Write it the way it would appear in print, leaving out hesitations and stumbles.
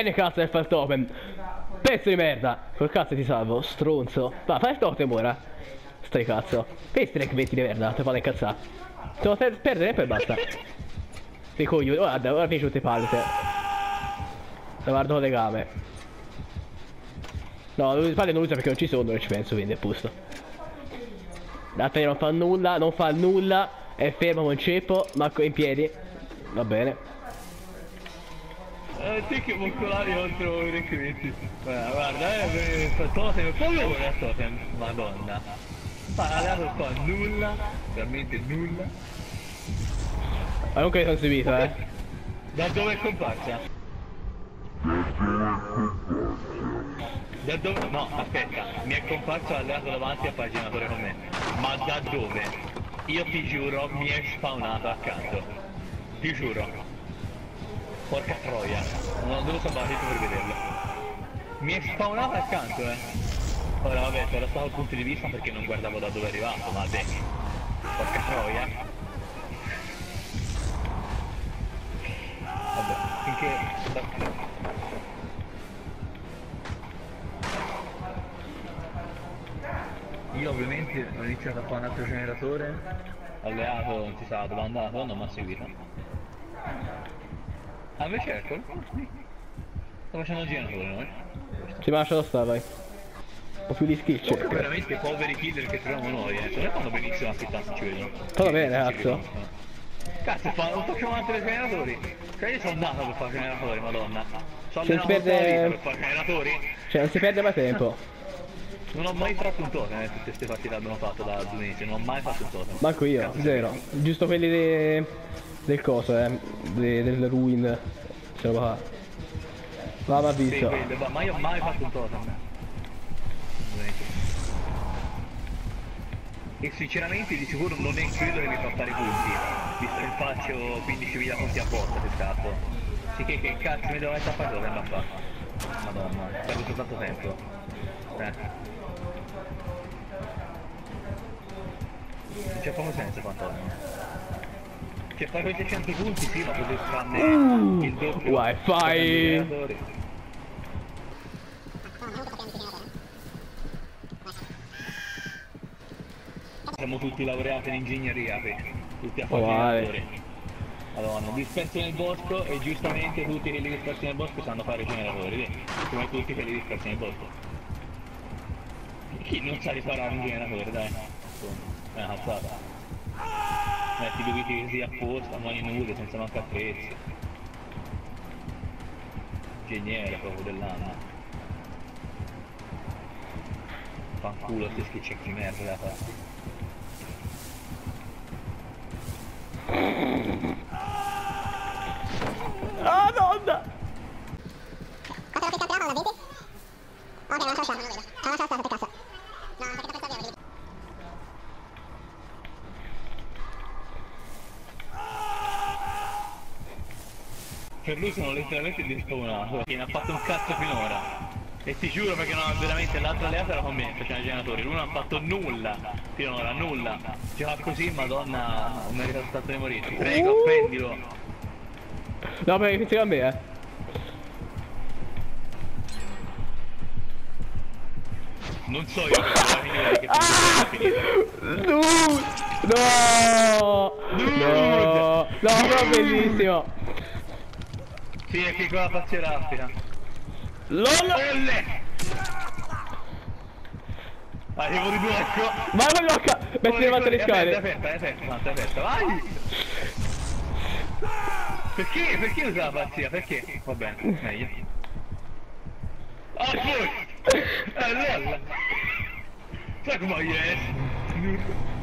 Vieni cazzo del fare il totem. Pezzo di merda. Col cazzo ti salvo, stronzo. Va, fai il totem ora. Stai cazzo. Pezzi che metti di merda, ti fanno incazzare. Te lo perdere e poi basta. Sei coglione, guarda, ora finisci tutte le palle te. Guardo le game. No, le palle non usa perché non ci sono, non ci penso, quindi è posto. L'altra non fa nulla, non fa nulla. È fermo con ceppo, ma in piedi. Va bene. Te che moccolari contro i recluti. Guarda, totem, come vuole a totem? Madonna. Alleato qua, nulla, veramente nulla. Ma non che sono subito, Da dove è comparsa? Da dove? No, aspetta, mi è comparso alleato davanti al paginatore con me. Ma da dove? Io ti giuro, mi è spawnato accanto. Ti giuro. Porca troia, non devo salvare per vederlo. Mi è spawnato accanto, Ora vabbè, c'era stato il punto di vista perché non guardavo da dove è arrivato, ma beh. Porca troia. Vabbè, finché... Io ovviamente ho iniziato a fare un altro generatore. Alleato non si sa dove è andato, non mi ha seguito. Ah, invece ecco, sto facendo il generatore noi. Ci lascia stare, vai. Ho più di skill check. Veramente poveri killer che troviamo noi, Se noi fanno benissimo a pittarsi, ci vedono. Fa bene, cazzo. Cazzo, non facciamo altri generatori. Cioè io sono nato per fare generatori, madonna. Sono Se non si allenato perde... tutta la vita per fare generatori. Cioè, non si perde mai tempo. Non ho mai fatto un totem, tutte queste partite abbiamo fatto da 2 mesi, non ho mai fatto un totem. Manco io, cazzo, zero. Giusto quelli del coso, del ruin. Ce lo fa. Va visto. Sì, quelle, ma io ho mai fatto un totem. E sinceramente di sicuro non è quello che mi fa fare punti, visto che faccio 15.000 punti a porta se scappo. Sì che cazzo mi devo mettere a fare totem a fare? Madonna, perdo soltanto tempo. Non c'è proprio senso fantasma. Cioè fare quei 600 punti sì, ma poter farne il doppio. Wi-Fi! Siamo tutti laureati in ingegneria, tutti a fare generatori. Madonna, dispersi nel bosco e giustamente tutti quelli dispersi nel bosco sanno fare generatori, come tutti quelli dispersi nel bosco. Chi non sa riparare un generatore, dai. È una cazzata. Metti due viti così apposta, mani nude, senza manca attrezzi. Ingegnere proprio dell'anno. Fanculo ste schicce di merda da fare. Ah, nonna! Per lui sono letteralmente dispawnato, che ne ha fatto un cazzo finora. E ti giuro perché no, veramente l'altra alleata era con me, faceva i generatori, lui non ha fatto nulla, finora, nulla. Gioca così, madonna, non merita tanto di morire. Ti prego, prendilo. No, perché inizia a me, Non so io che finire. No! No! No! No, però bellissimo! Sì, è che qua la faccia rapida. LOL! Arrivo di blocco! Vai con l'occa! Metti le matte le scale! Aspetta, vai! Perché? Perché usa la pazzia? Perché? Va bene, meglio. Ah, poi! LOL! Sai come è?